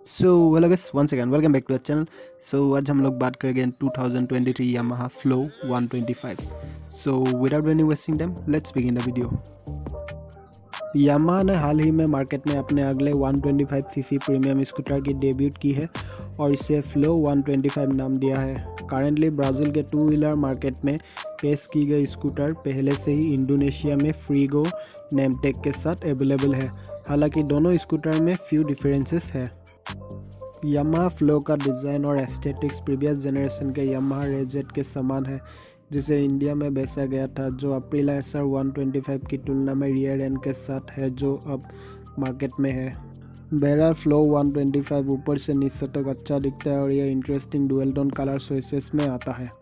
So hello guys, once again welcome back to the channel. आज हम लोग बात करेंगे 2023 Yamaha Fluo 125। So without any wasting time let's begin the video. Yamaha ने हाल ही में मार्केट में अपने अगले 125 सीसी प्रीमियम स्कूटर की डेब्यूट की है और इसे फ्लो 125 नाम दिया है। करेंटली ब्राज़ील के टू व्हीलर मार्केट में पेश की गई स्कूटर पहले से ही इंडोनेशिया में फ्रीगो नेम टैग के साथ अवेलेबल है। हालांकि दोनों स्कूटर में फ्यू डिफरेंसेस है। यामाहा फ्लो का डिज़ाइन और एस्थेटिक्स प्रीवियस जनरेशन के यामाहा रेजेट के समान है, जिसे इंडिया में बेचा गया था, जो अप्रिला एसआर 125 की तुलना में रियर एंड के साथ है, जो अब मार्केट में है। बहरहाल फ्लो 125 ऊपर से नीचे तक अच्छा दिखता है और यह interesting dual tone colour choices में आता है।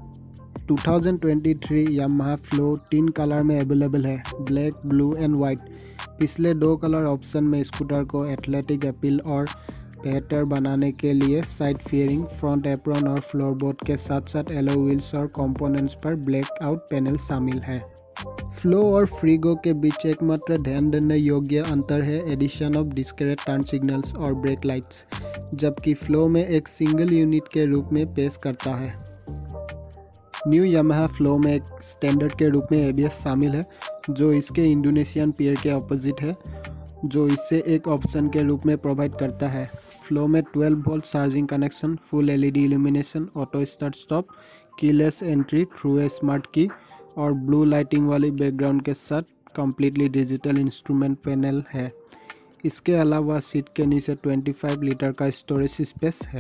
2023 यामाहा फ्लो 3 कलर में अवेलेबल है, ब्लैक, ब्लू एंड वाइट। पिछले 2 कलर ऑप्शन में स्कूटर को एथलेटिक अपील और बेहतर बनाने के लिए साइड फेयरिंग, फ्रंट एप्रॉन और फ्लोरबोर्ड के साथ साथ एलो व्हील्स और कंपोनेंट्स पर ब्लैक आउट पैनल शामिल है। फ्लो और फ्रीगो के बीच एकमात्र ध्यान देने योग्य अंतर है addition of discreet turn signals और ब्रेक लाइट्स, जबकि फ्लो में एक सिंगल यूनिट के रूप में पेश करता है। न्यू यामाहा फ्लो में एक स्टैंडर्ड के रूप में एबीएस शामिल है, जो इसके इंडोनेशियन पेयर के ऑपोजिट है, जो इसे एक ऑप्शन के रूप में प्रोवाइड करता है। फ्लो में 12 volt charging connection, full LED illumination, auto start stop, keyless entry through a smart key और ब्लू लाइटिंग वाली बैकग्राउंड के साथ कंप्लीटली डिजिटल इंस्ट्रूमेंट पैनल है। इसके अलावा सीट के नीचे 25 लीटर का स्टोरेज स्पेस है।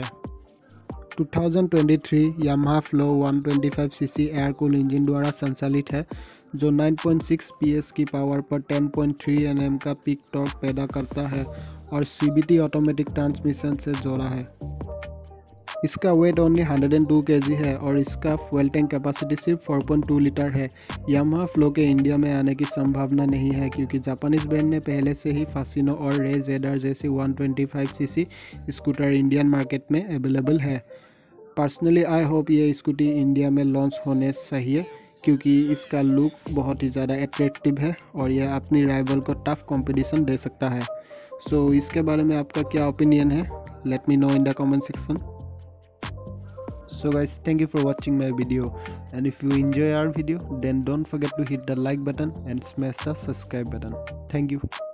2023 Yamaha Fluo 125 CC air cool engine द्वारा संचालित है, जो 9.6 PS की पावर पर 10.3 Nm का पीक टॉर्क पैदा करता है और CVT ऑटोमेटिक ट्रांसमिशन से जोड़ा है। इसका वेट ओनली 102 kg है और इसका फ्यूल टैंक कैपेसिटी सिर्फ 4.2 लीटर है। यामाहा फ्लो के इंडिया में आने की संभावना नहीं है, क्योंकि जापानीज ब्रांड ने पहले से ही फासिनो और रे जेडर जैसी 125 सीसी स्कूटर इंडियन मार्केट में अवेलेबल है। पर्सनली आई होप ये स्कूटी इंडिया में लॉन्च होने चाहिए, क्योंकि इसका लुक बहुत ही ज़्यादा अट्रैक्टिव है और यह अपनी राइवल को टफ कंपटीशन दे सकता है। सो इसके बारे में आपका क्या ओपिनियन है? Let me know in the comment section. So guys, thank you for watching my video, and if you enjoy our video, then don't forget to hit the like button and smash the subscribe button. Thank you.